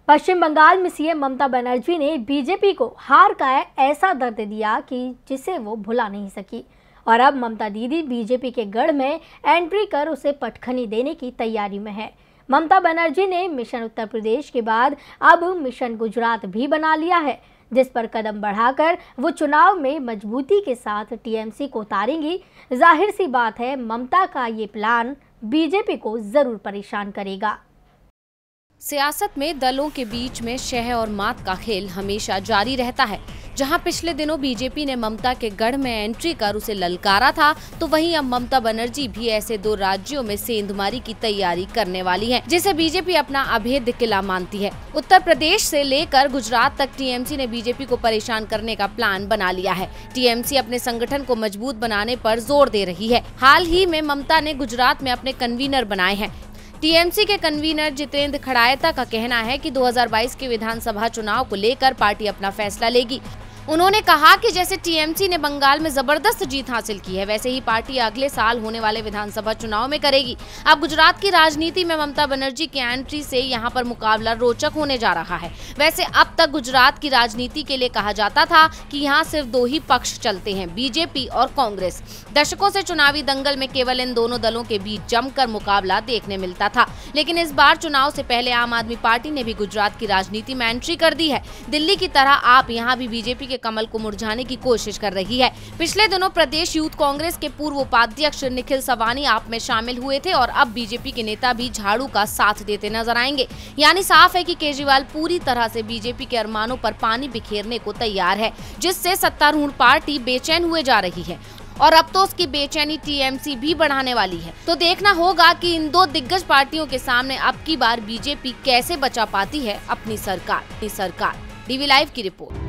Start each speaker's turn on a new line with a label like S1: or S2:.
S1: पश्चिम बंगाल में सीएम ममता बनर्जी ने बीजेपी को हार का ऐसा दर्द दिया कि जिसे वो भुला नहीं सकी और अब ममता दीदी बीजेपी के गढ़ में एंट्री कर उसे पटखनी देने की तैयारी में है। ममता बनर्जी ने मिशन उत्तर प्रदेश के बाद अब मिशन गुजरात भी बना लिया है, जिस पर कदम बढ़ाकर वो चुनाव में मजबूती के साथ टीएमसी को उतारेंगी। जाहिर सी बात है, ममता का ये प्लान बीजेपी को जरूर परेशान करेगा।
S2: सियासत में दलों के बीच में शह और मात का खेल हमेशा जारी रहता है। जहां पिछले दिनों बीजेपी ने ममता के गढ़ में एंट्री कर उसे ललकारा था, तो वहीं अब ममता बनर्जी भी ऐसे 2 राज्यों में सेंधमारी की तैयारी करने वाली है, जिसे बीजेपी अपना अभेद्य किला मानती है। उत्तर प्रदेश से लेकर गुजरात तक टीएमसी ने बीजेपी को परेशान करने का प्लान बना लिया है। टीएमसी अपने संगठन को मजबूत बनाने पर जोर दे रही है। हाल ही में ममता ने गुजरात में अपने कन्वीनर बनाए हैं। टीएमसी के कन्वीनर जितेंद्र खड़ायता का कहना है कि 2022 के विधानसभा चुनाव को लेकर पार्टी अपना फैसला लेगी। उन्होंने कहा कि जैसे टीएमसी ने बंगाल में जबरदस्त जीत हासिल की है, वैसे ही पार्टी अगले साल होने वाले विधानसभा चुनाव में करेगी। अब गुजरात की राजनीति में ममता बनर्जी की एंट्री से यहां पर मुकाबला रोचक होने जा रहा है। वैसे अब तक गुजरात की राजनीति के लिए कहा जाता था कि यहां सिर्फ 2 ही पक्ष चलते हैं, बीजेपी और कांग्रेस। दशकों से चुनावी दंगल में केवल इन दोनों दलों के बीच जमकर मुकाबला देखने मिलता था, लेकिन इस बार चुनाव से पहले आम आदमी पार्टी ने भी गुजरात की राजनीति में एंट्री कर दी है। दिल्ली की तरह आप यहाँ भी बीजेपी के कमल को मुरझाने की कोशिश कर रही है। पिछले दिनों प्रदेश यूथ कांग्रेस के पूर्व उपाध्यक्ष निखिल सवानी आप में शामिल हुए थे और अब बीजेपी के नेता भी झाड़ू का साथ देते नजर आएंगे। यानी साफ है कि केजरीवाल पूरी तरह से बीजेपी के अरमानों पर पानी बिखेरने को तैयार है, जिससे सत्तारूढ़ पार्टी बेचैन हुए जा रही है और अब तो उसकी बेचैनी टीएमसी भी बढ़ाने वाली है। तो देखना होगा कि इन 2 दिग्गज पार्टियों के सामने अब की बार बीजेपी कैसे बचा पाती है अपनी सरकार। डीवी लाइव की रिपोर्ट।